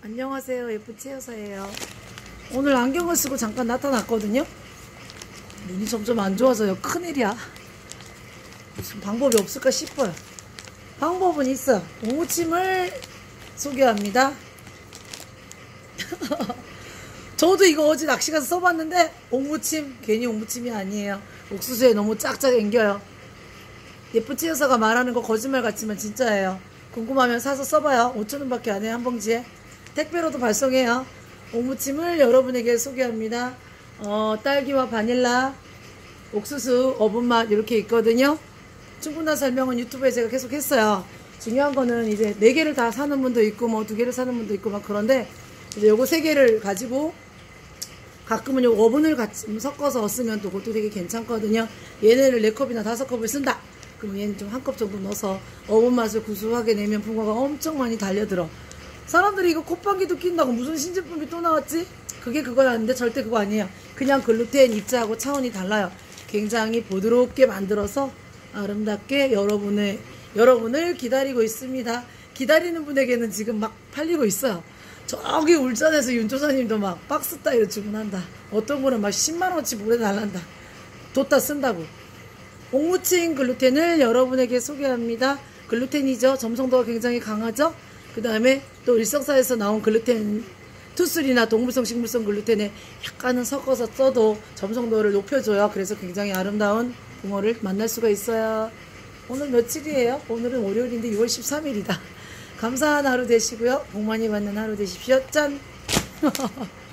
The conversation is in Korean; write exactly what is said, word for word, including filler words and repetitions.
안녕하세요. 예쁜 채여사예요. 오늘 안경을 쓰고 잠깐 나타났거든요. 눈이 점점 안 좋아져요. 큰일이야. 무슨 방법이 없을까 싶어요. 방법은 있어. 오무침을 소개합니다. 저도 이거 어제 낚시 가서 써봤는데 오무침, 괜히 오무침이 아니에요. 옥수수에 너무 짝짝 앵겨요. 예쁜 채여사가 말하는 거 거짓말 같지만 진짜예요. 궁금하면 사서 써봐요. 오천 원 밖에 안 해요. 한 봉지에. 택배로도 발송해요. 오무침을 여러분에게 소개합니다. 어, 딸기와 바닐라, 옥수수, 어분맛 이렇게 있거든요. 충분한 설명은 유튜브에 제가 계속 했어요. 중요한 거는 이제 네 개를 다 사는 분도 있고 뭐 두 개를 사는 분도 있고 막 그런데 이제 요거 세 개를 가지고 가끔은 요 어분을 같이 섞어서 쓰면 또 그것도 되게 괜찮거든요. 얘네를 네 컵이나 다섯 컵을 쓴다. 그럼 얘는 좀 한 컵 정도 넣어서 어분 맛을 구수하게 내면 풍화가 엄청 많이 달려들어. 사람들이 이거 콧방귀도 낀다고 무슨 신제품이 또 나왔지? 그게 그건 아닌데 절대 그거 아니에요. 그냥 글루텐 입자하고 차원이 달라요. 굉장히 부드럽게 만들어서 아름답게 여러분의, 여러분을 기다리고 있습니다. 기다리는 분에게는 지금 막 팔리고 있어요. 저기 울산에서 윤조사님도 막 박스 따위로 주문한다. 어떤 분은 막 십만 원어치 보내달란다. 뒀다 쓴다고. 오무침 글루텐을 여러분에게 소개합니다. 글루텐이죠. 점성도가 굉장히 강하죠. 그 다음에 또 일성사에서 나온 글루텐 투쓰리나 동물성 식물성 글루텐에 약간은 섞어서 써도 점성도를 높여줘요. 그래서 굉장히 아름다운 붕어를 만날 수가 있어요. 오늘 며칠이에요? 오늘은 월요일인데 유월 십삼일이다. 감사한 하루 되시고요. 복 많이 받는 하루 되십시오. 짠!